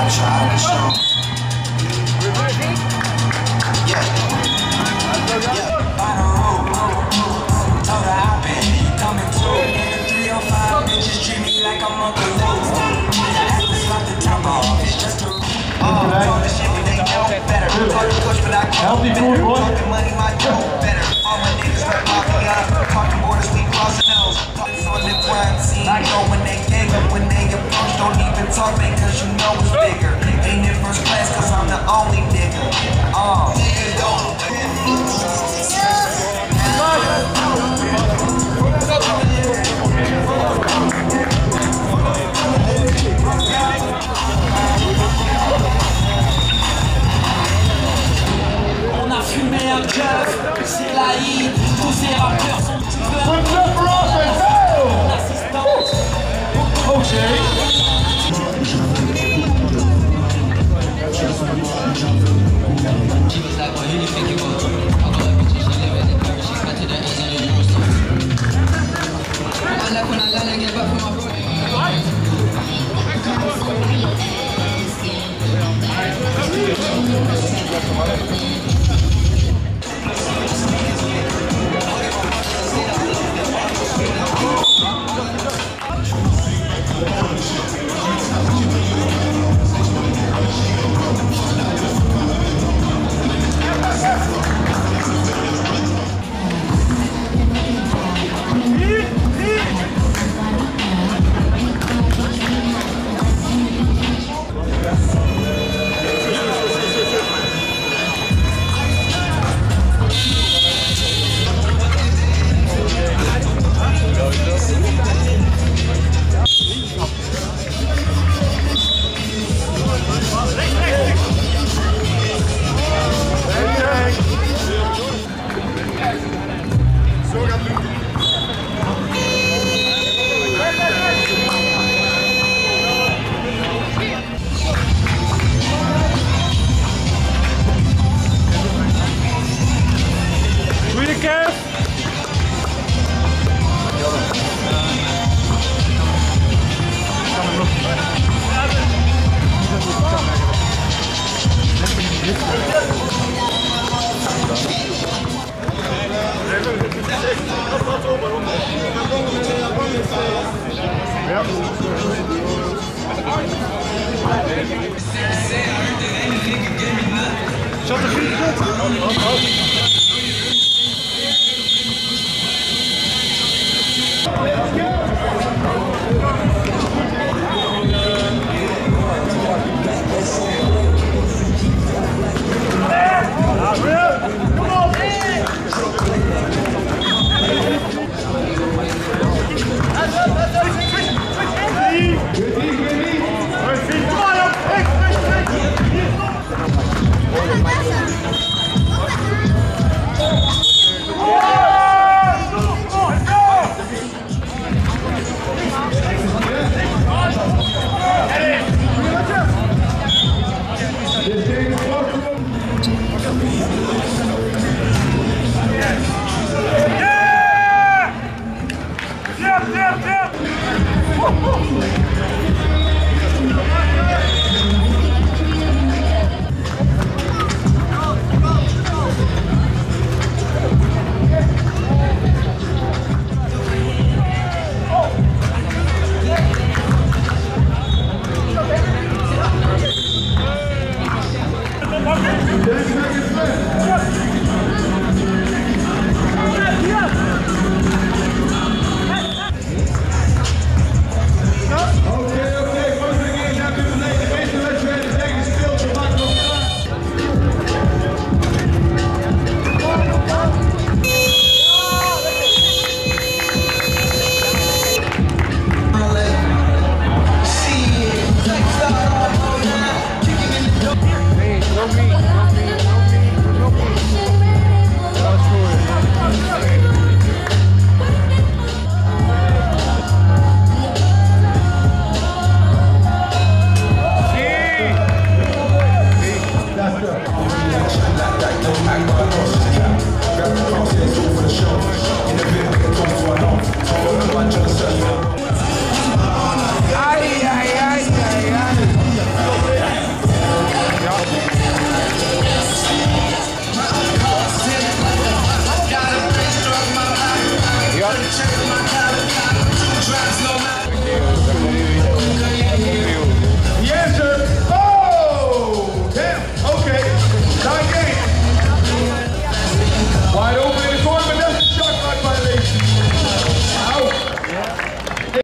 try to show. Yeah. By the road, told her I bet you coming too. In the 305, bitches treat me like I'm Uncle Luke. It's like the top off, it's just a told the shit, but they know better. Told the push, but I can't better. Talking money, my dough better. All my niggas like mafia. Talking borders, we crossing those. Talking on the crime scene. I know when they gang up, when they approach, don't even talk, man, cause you know it's bigger. Ain't in first class, cause I'm the only nigga. Niggas don't. On a fumé un keuf, c'est la hit, tous ces rappeurs sont mon assistante. She was like, well, who do you think you are? I got a bitch, she living in Paris, she's better than us in a Eurostar. I like when I land and get back from my body. Zat er geen